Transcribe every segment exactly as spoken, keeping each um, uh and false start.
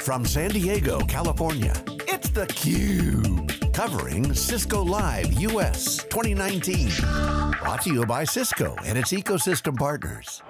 From San Diego, California, it's theCUBE, covering Cisco Live U S twenty nineteen. Brought to you by Cisco and its ecosystem partners.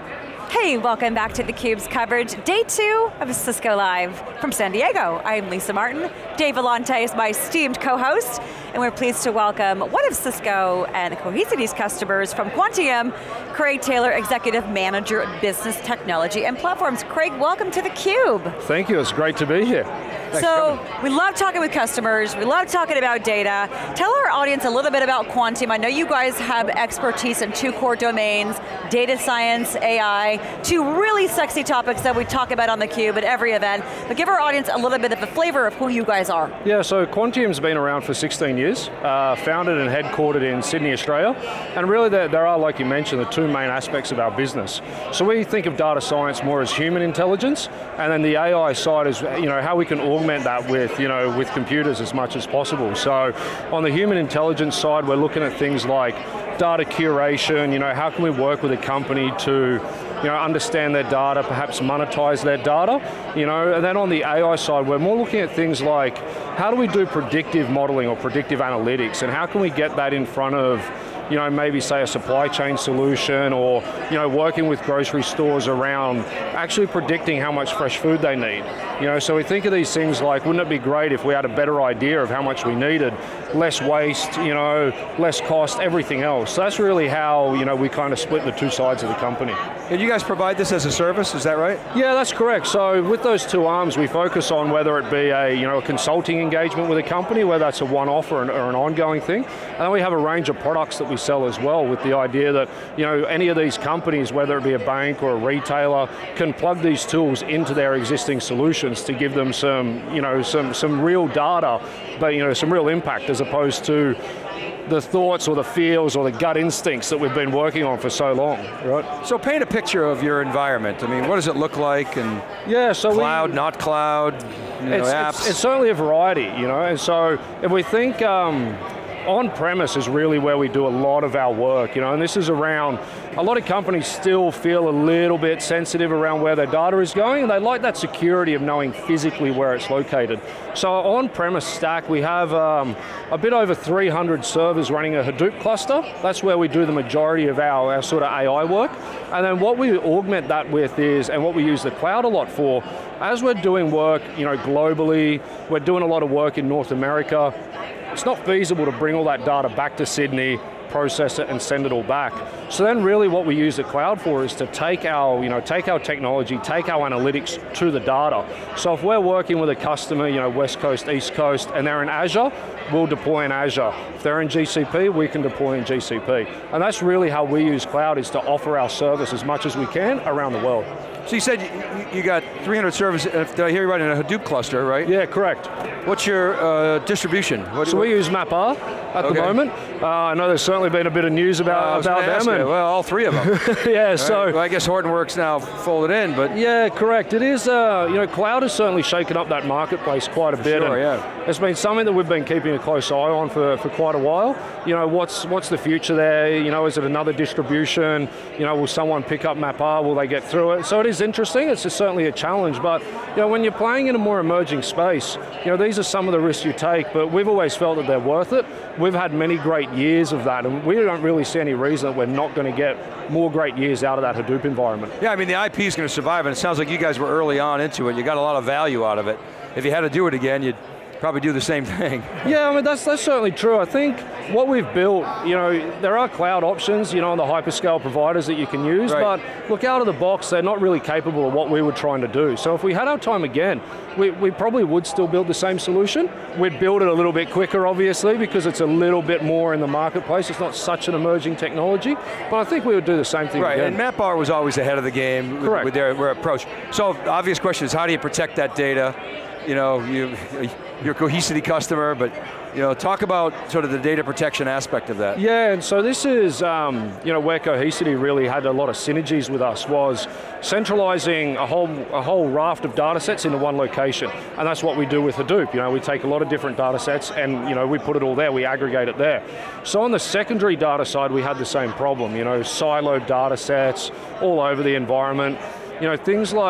Hey, welcome back to theCUBE's coverage, day two of Cisco Live from San Diego. I'm Lisa Martin. Dave Vellante is my esteemed co-host, and we're pleased to welcome one of Cisco and Cohesity's customers from Quantium, Craig Taylor, Executive Manager of Business Technology and Platforms. Craig, welcome to theCUBE. Thank you, it's great to be here. Thanks so, we love talking with customers, we love talking about data. Tell our audience a little bit about Quantium. I know you guys have expertise in two core domains, data science, A I, two really sexy topics that we talk about on theCUBE at every event, but give our audience a little bit of a flavor of who you guys are. Yeah, so Quantium's been around for sixteen years, uh, founded and headquartered in Sydney, Australia, and really there, there are, like you mentioned, the two main aspects of our business. So we think of data science more as human intelligence, and then the A I side is, you know, how we can augment that with, you know, with computers as much as possible. So on the human intelligence side, we're looking at things like data curation, you know, how can we work with a company to, you know, understand their data, perhaps monetize their data, you know, and then on the A I side, we're more looking at things like, how do we do predictive modeling or predictive analytics, and how can we get that in front of, you know, maybe say a supply chain solution, or, you know, working with grocery stores around actually predicting how much fresh food they need. You know, so we think of these things like, wouldn't it be great if we had a better idea of how much we needed, less waste, you know, less cost, everything else. So that's really how, you know, we kind of split the two sides of the company. And you guys provide this as a service, is that right? Yeah, that's correct. So with those two arms, we focus on whether it be a, you know, a consulting engagement with a company, whether that's a one-off or an, or an ongoing thing. And then we have a range of products that we sell as well, with the idea that, you know, any of these companies, whether it be a bank or a retailer, can plug these tools into their existing solutions to give them some, you know, some, some real data, but, you know, some real impact, as opposed to the thoughts or the feels or the gut instincts that we've been working on for so long, right? So paint a picture of your environment. I mean, what does it look like? And yeah, so cloud, we, not cloud, you know, it's, apps? It's, it's certainly a variety, you know, and so if we think, um, on-premise is really where we do a lot of our work, you know, and this is around, a lot of companies still feel a little bit sensitive around where their data is going, and they like that security of knowing physically where it's located. So on-premise stack, we have um, a bit over three hundred servers running a Hadoop cluster. That's where we do the majority of our, our sort of A I work. And then what we augment that with is, and what we use the cloud a lot for, as we're doing work, you know, globally, we're doing a lot of work in North America, it's not feasible to bring all that data back to Sydney, process it, and send it all back. So then really what we use the cloud for is to take our, you know, take our technology, take our analytics to the data. So if we're working with a customer, you know, West Coast, East Coast, and they're in Azure, we'll deploy in Azure. If they're in G C P, we can deploy in G C P. And that's really how we use cloud, is to offer our service as much as we can around the world. So you said you, you got three hundred servers, did I hear you right, in a Hadoop cluster, right? Yeah, correct. What's your uh, distribution? What so what? we use MapR at Okay. the moment. Uh, I know there's certainly been a bit of news about, uh, about them. And well, all three of them. yeah, right. so. Well, I guess Hortonworks now folded in, but. Yeah, correct. It is, uh, you know, cloud has certainly shaken up that marketplace quite a For bit. Sure, and yeah. It's been something that we've been keeping a close eye on for, for quite a while. You know, what's what's the future there? You know, is it another distribution? You know, will someone pick up MapR? Will they get through it? So it is interesting. It's just certainly a challenge, but you know, when you're playing in a more emerging space, you know, these are some of the risks you take, but we've always felt that they're worth it. We've had many great years of that, and we don't really see any reason that we're not going to get more great years out of that Hadoop environment. Yeah, I mean, the I P is going to survive, and it sounds like you guys were early on into it. You got a lot of value out of it. If you had to do it again, you'd probably do the same thing. Yeah, I mean, that's, that's certainly true. I think what we've built, you know, there are cloud options, you know, on the hyperscale providers that you can use, right. but look, out of the box, they're not really capable of what we were trying to do. So if we had our time again, we, we probably would still build the same solution. We'd build it a little bit quicker, obviously, because it's a little bit more in the marketplace. It's not such an emerging technology, but I think we would do the same thing right, again. and MapR was always ahead of the game with, Correct. with their, their approach. So obvious question is, how do you protect that data? You know, you, you're a Cohesity customer, but you know, talk about sort of the data protection aspect of that. Yeah, and so this is, um, you know, where Cohesity really had a lot of synergies with us, was centralizing a whole, a whole raft of data sets into one location. And that's what we do with Hadoop. You know, we take a lot of different data sets and, you know, we put it all there, we aggregate it there. So on the secondary data side, we had the same problem, you know, siloed data sets all over the environment. You know, things like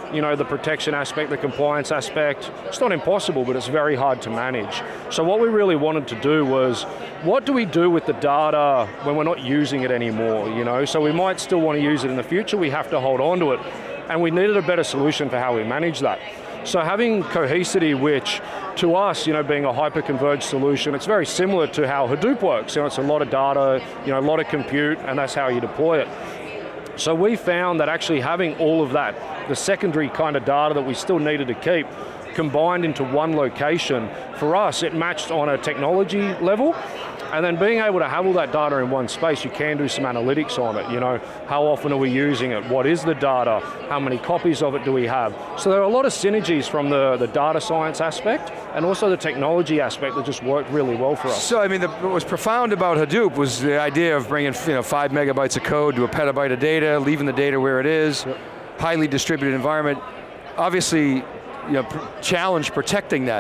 you know, the protection aspect, the compliance aspect. It's not impossible, but it's very hard to manage. So what we really wanted to do was, what do we do with the data when we're not using it anymore, you know? So we might still want to use it in the future, we have to hold on to it. And we needed a better solution for how we manage that. So having Cohesity, which to us, you know, being a hyper-converged solution, it's very similar to how Hadoop works. You know, it's a lot of data, you know, a lot of compute, and that's how you deploy it. So we found that actually having all of that, the secondary kind of data that we still needed to keep, combined into one location, for us, it matched on a technology level. And then being able to have all that data in one space, you can do some analytics on it. You know, how often are we using it? What is the data? How many copies of it do we have? So there are a lot of synergies from the, the data science aspect and also the technology aspect that just worked really well for us. So I mean, the, what was profound about Hadoop was the idea of bringing you know, five megabytes of code to a petabyte of data, leaving the data where it is, yep. Highly distributed environment. Obviously, you know, pr challenge protecting that.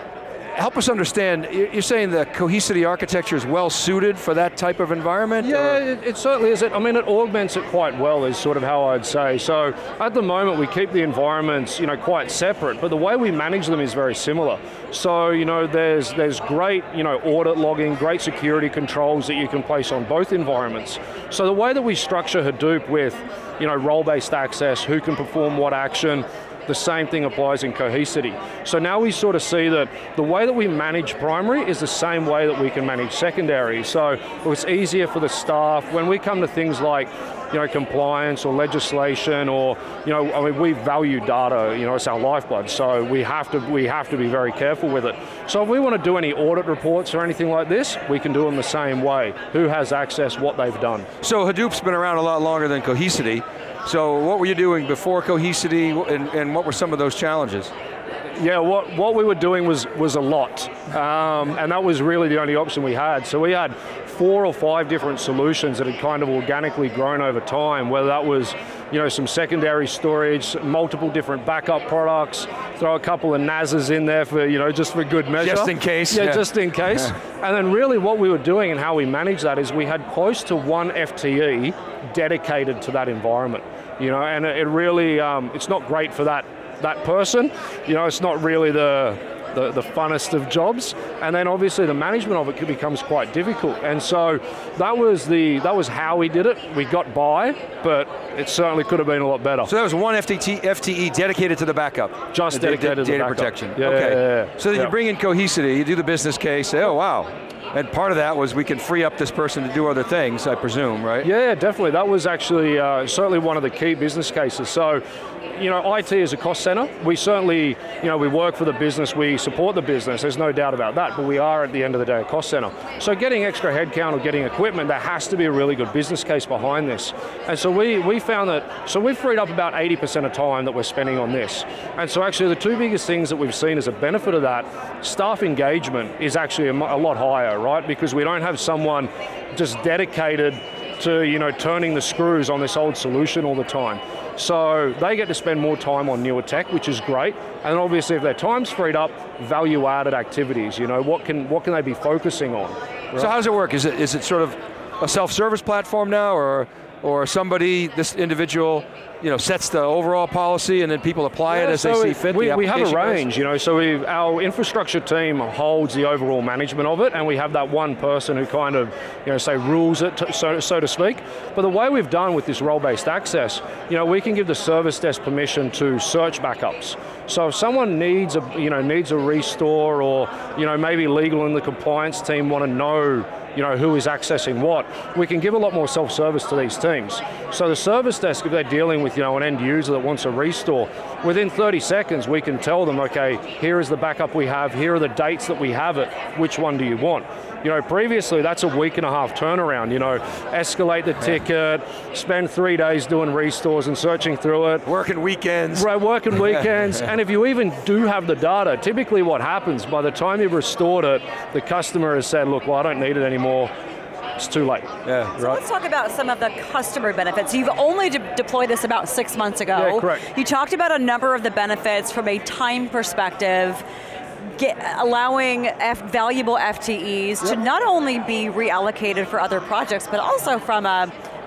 Help us understand, you're saying the Cohesity architecture is well suited for that type of environment? Yeah, it, it certainly is. I mean, it augments it quite well is sort of how I'd say. So at the moment we keep the environments, you know, quite separate, but the way we manage them is very similar. So, you know, there's, there's great, you know, audit logging, great security controls that you can place on both environments. So the way that we structure Hadoop with, you know, role-based access, who can perform what action, the same thing applies in Cohesity. So now we sort of see that the way that we manage primary is the same way that we can manage secondary. So it's easier for the staff. When we come to things like, you know, compliance or legislation or, you know, I mean, we value data, you know, it's our lifeblood, so we have to, we have to be very careful with it. So if we want to do any audit reports or anything like this, we can do them the same way. Who has access, what they've done. So Hadoop's been around a lot longer than Cohesity. So what were you doing before Cohesity, and, and what were some of those challenges? Yeah, what, what we were doing was, was a lot, um, and that was really the only option we had. So we had four or five different solutions that had kind of organically grown over time, whether that was, you know, some secondary storage, multiple different backup products, throw a couple of N A Ses in there for, you know, just for good measure. Just in case. Yeah, yeah. just in case. Yeah. And then really what we were doing and how we managed that is we had close to one F T E dedicated to that environment. You know, and it really, um, it's not great for that, that person. You know, it's not really the, the, the funnest of jobs. And then obviously the management of it becomes quite difficult. And so that was, the, that was how we did it. We got by, but it certainly could have been a lot better. So that was one F T E dedicated to the backup? Just the dedicated to the data backup. protection. Yeah, okay. yeah, yeah, yeah. So then yeah. you bring in Cohesity, you do the business case, say, oh wow. And part of that was we can free up this person to do other things, I presume, right? Yeah, definitely. That was actually uh, certainly one of the key business cases. So, you know, I T is a cost center. We certainly, you know, we work for the business, we support the business, there's no doubt about that, but we are at the end of the day a cost center. So getting extra headcount or getting equipment, there has to be a really good business case behind this. And so we, we found that, so we've freed up about eighty percent of time that we're spending on this. And so actually the two biggest things that we've seen as a benefit of that, staff engagement is actually a, a lot higher, right? Because we don't have someone just dedicated to, you know, turning the screws on this old solution all the time. So they get to spend more time on newer tech, which is great. And obviously if their time's freed up, value-added activities, you know, what can, what can they be focusing on? Right? So how does it work? Is it, is it sort of a self-service platform now, or, or somebody, this individual, you know, sets the overall policy and then people apply yeah, it as so they see fit? We, the we have a application range, goes? you know, so we've, our infrastructure team holds the overall management of it, and we have that one person who kind of, you know, say rules it, to, so, so to speak. But the way we've done with this role-based access, you know, we can give the service desk permission to search backups. So if someone needs a, you know, needs a restore, or, you know, maybe legal and the compliance team want to know, you know, who is accessing what, we can give a lot more self-service to these teams. So the service desk, if they're dealing with, you know, an end user that wants a restore, within thirty seconds we can tell them, okay, here is the backup we have, here are the dates that we have it, which one do you want? You know, previously that's a week and a half turnaround, you know, escalate the ticket, spend three days doing restores and searching through it. Working weekends. Right, working weekends, and if you even do have the data, typically what happens, by the time you've restored it, the customer has said, look, well, I don't need it anymore, it's too late. Yeah, so right. Let's talk about some of the customer benefits. You've only de deployed this about six months ago. Yeah, correct. You talked about a number of the benefits from a time perspective, Get, allowing F, valuable F T Es yep. to not only be reallocated for other projects, but also from a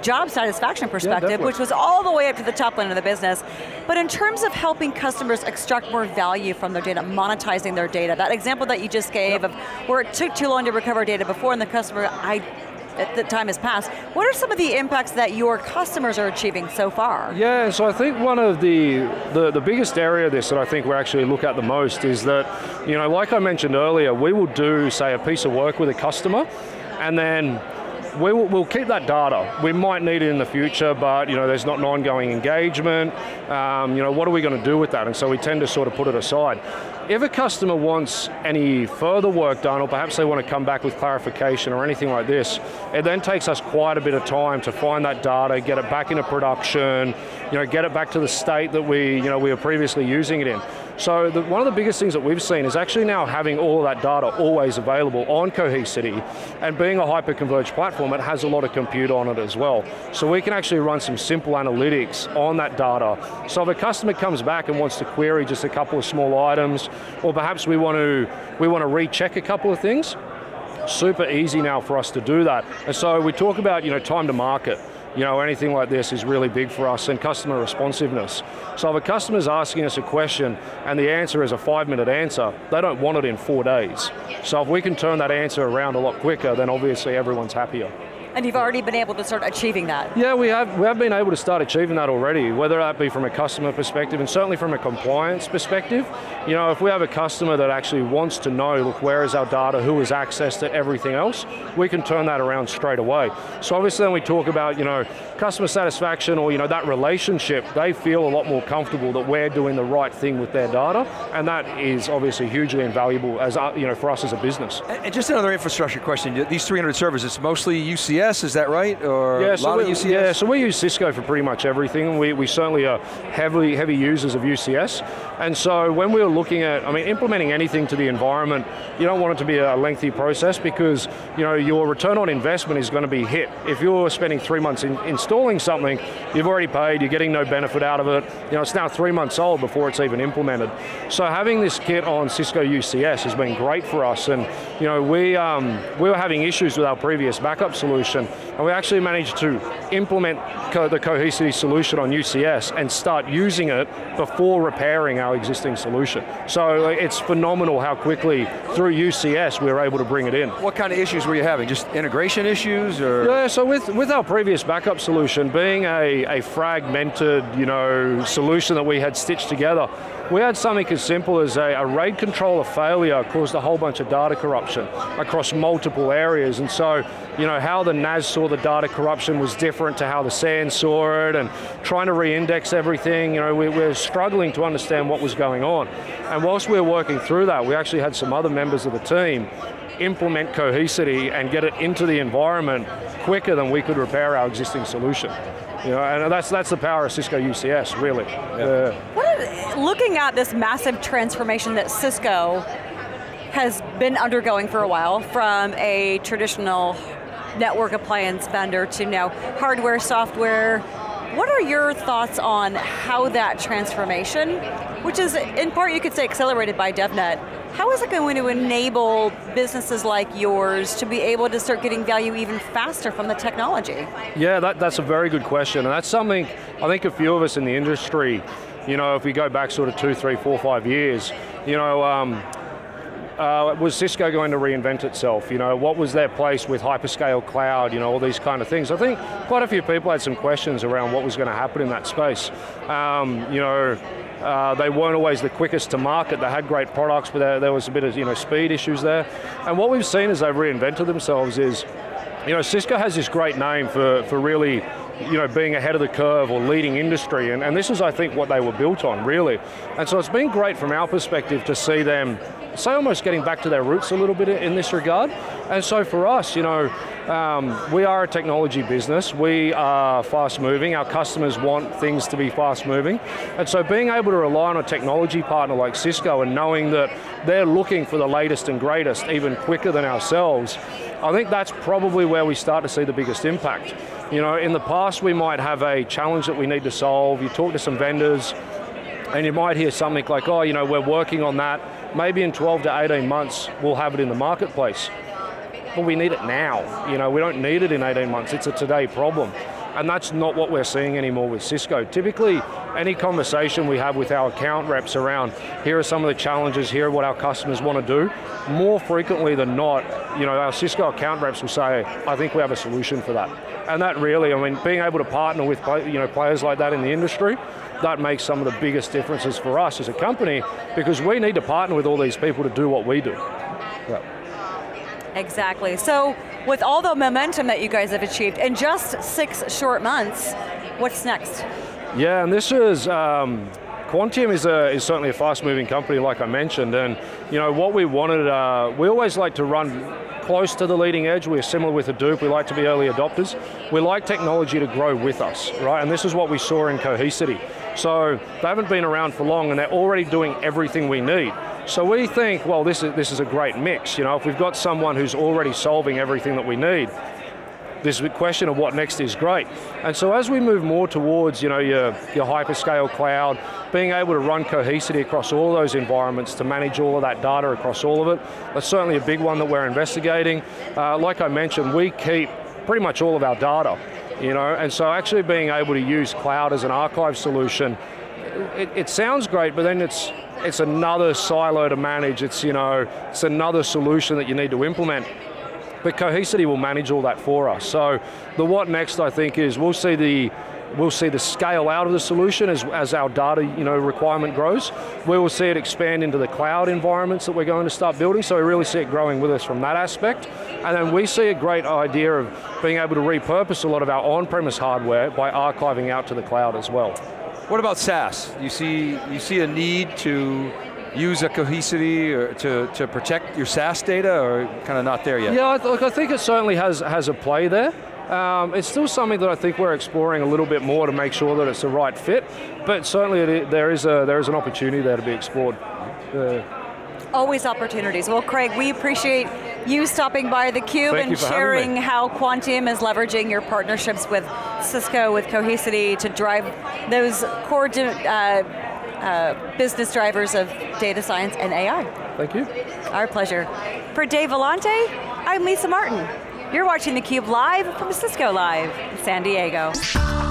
job satisfaction perspective, yeah, which was all the way up to the top line of the business. But in terms of helping customers extract more value from their data, monetizing their data, that example that you just gave yep. of where it took too long to recover data before and the customer, I, at the time has passed, what are some of the impacts that your customers are achieving so far? Yeah, so I think one of the, the, the biggest area of this that I think we actually look at the most is that, you know, like I mentioned earlier, we will do, say, a piece of work with a customer, and then we will, we'll keep that data. We might need it in the future, but you know, there's not an ongoing engagement. Um, you know, what are we going to do with that? And so we tend to sort of put it aside. If a customer wants any further work done, or perhaps they want to come back with clarification or anything like this, it then takes us quite a bit of time to find that data, get it back into production, you know, get it back to the state that we, you know, we were previously using it in. So the, one of the biggest things that we've seen is actually now having all of that data always available on Cohesity, and being a hyper-converged platform, it has a lot of compute on it as well. So we can actually run some simple analytics on that data. So if a customer comes back and wants to query just a couple of small items, or perhaps we want to we want to recheck a couple of things, super easy now for us to do that. And so we talk about, you know, time to market. You know, anything like this is really big for us, and customer responsiveness. So if a customer's asking us a question and the answer is a five minute answer, they don't want it in four days. So if we can turn that answer around a lot quicker, then obviously everyone's happier. And you've already been able to start achieving that? Yeah, we have, we have been able to start achieving that already, whether that be from a customer perspective and certainly from a compliance perspective. You know, if we have a customer that actually wants to know, look, where is our data, who has accessed it, everything else, we can turn that around straight away. So obviously when we talk about, you know, customer satisfaction or, you know, that relationship, they feel a lot more comfortable that we're doing the right thing with their data, and that is obviously hugely invaluable as, you know, for us as a business. And just another infrastructure question, these three hundred servers, it's mostly U C S, is that right? Or yeah, a so lot we, of U C S? Yeah, so we use Cisco for pretty much everything. We, we certainly are heavily heavy users of U C S. And so when we were looking at, I mean, implementing anything to the environment, you don't want it to be a lengthy process, because, you know, your return on investment is going to be hit. If you're spending three months in, installing something, you've already paid, you're getting no benefit out of it. You know, it's now three months old before it's even implemented. So having this kit on Cisco U C S has been great for us. And, you know, we, um, we were having issues with our previous backup solution, and we actually managed to implement co the Cohesity solution on U C S and start using it before repairing our existing solution. So it's phenomenal how quickly through U C S we were able to bring it in. What kind of issues were you having? Just integration issues, or? Yeah, so with, with our previous backup solution, being a, a fragmented, you know, solution that we had stitched together, we had something as simple as a, a RAID controller failure caused a whole bunch of data corruption across multiple areas. And so, you know, how the N A S saw the data corruption was different to how the S A N saw it, and trying to re-index everything, you know, we, we're struggling to understand what was going on. And whilst we were working through that, we actually had some other members of the team implement Cohesity and get it into the environment quicker than we could repair our existing solution. You know, and that's that's the power of Cisco U C S, really. Yeah. What are, looking at this massive transformation that Cisco has been undergoing for a while, from a traditional network appliance vendor to now hardware, software, what are your thoughts on how that transformation, which is in part you could say accelerated by DevNet, how is it going to enable businesses like yours to be able to start getting value even faster from the technology? Yeah, that, that's a very good question, and that's something I think a few of us in the industry, you know, if we go back sort of two, three, four, five years, you know, um, Uh, was Cisco going to reinvent itself? You know, what was their place with hyperscale cloud, you know, all these kind of things. I think quite a few people had some questions around what was going to happen in that space. Um, you know, uh, they weren't always the quickest to market. They had great products, but there, there was a bit of, you know, speed issues there. And what we've seen as they've reinvented themselves is, you know, Cisco has this great name for, for really, you know, being ahead of the curve or leading industry, and, and this is, I think, what they were built on, really. And so it's been great from our perspective to see them, say, almost getting back to their roots a little bit in this regard. And so for us, you know, um, we are a technology business, we are fast moving, our customers want things to be fast moving, and so being able to rely on a technology partner like Cisco and knowing that they're looking for the latest and greatest even quicker than ourselves, I think that's probably where we start to see the biggest impact. You know, in the past we might have a challenge that we need to solve, you talk to some vendors, and you might hear something like, oh, you know, we're working on that, maybe in twelve to eighteen months we'll have it in the marketplace. But we need it now, you know, we don't need it in eighteen months, it's a today problem. And that's not what we're seeing anymore with Cisco. Typically, any conversation we have with our account reps around, here are some of the challenges, here are what our customers want to do, more frequently than not, you know, our Cisco account reps will say, I think we have a solution for that. And that really, I mean, being able to partner with you know, players like that in the industry, that makes some of the biggest differences for us as a company, because we need to partner with all these people to do what we do. Yeah. Exactly. So with all the momentum that you guys have achieved in just six short months, what's next? Yeah, and this is, um, Quantium is, a, is certainly a fast-moving company, like I mentioned, and you know what we wanted, uh, we always like to run close to the leading edge. We're similar with Hadoop, we like to be early adopters. We like technology to grow with us, right? And this is what we saw in Cohesity. So they haven't been around for long and they're already doing everything we need. So we think, well, this is, this is a great mix. You know, if we've got someone who's already solving everything that we need, this question of what next is great. And so as we move more towards, you know, your, your hyperscale cloud, being able to run Cohesity across all those environments to manage all of that data across all of it, that's certainly a big one that we're investigating. Uh, like I mentioned, we keep pretty much all of our data, you know, and so actually being able to use cloud as an archive solution, it, it sounds great, but then it's, it's another silo to manage, it's, you know, it's another solution that you need to implement. But Cohesity will manage all that for us. So the what next, I think, is we'll see the we'll see the scale out of the solution as, as our data you know, requirement grows. We will see it expand into the cloud environments that we're going to start building, so we really see it growing with us from that aspect. And then we see a great idea of being able to repurpose a lot of our on-premise hardware by archiving out to the cloud as well. What about SaaS? You see, you see a need to use a Cohesity or to, to protect your SaaS data, or kind of not there yet? Yeah, look, I think it certainly has, has a play there. Um, it's still something that I think we're exploring a little bit more to make sure that it's the right fit, but certainly it, there, is a, there is an opportunity there to be explored. Uh, Always opportunities. Well, Craig, we appreciate you stopping by theCUBE and sharing how Quantium is leveraging your partnerships with Cisco, with Cohesity to drive those core uh, uh, business drivers of data science and A I. Thank you. Our pleasure. For Dave Vellante, I'm Lisa Martin. You're watching theCUBE live from Cisco Live in San Diego.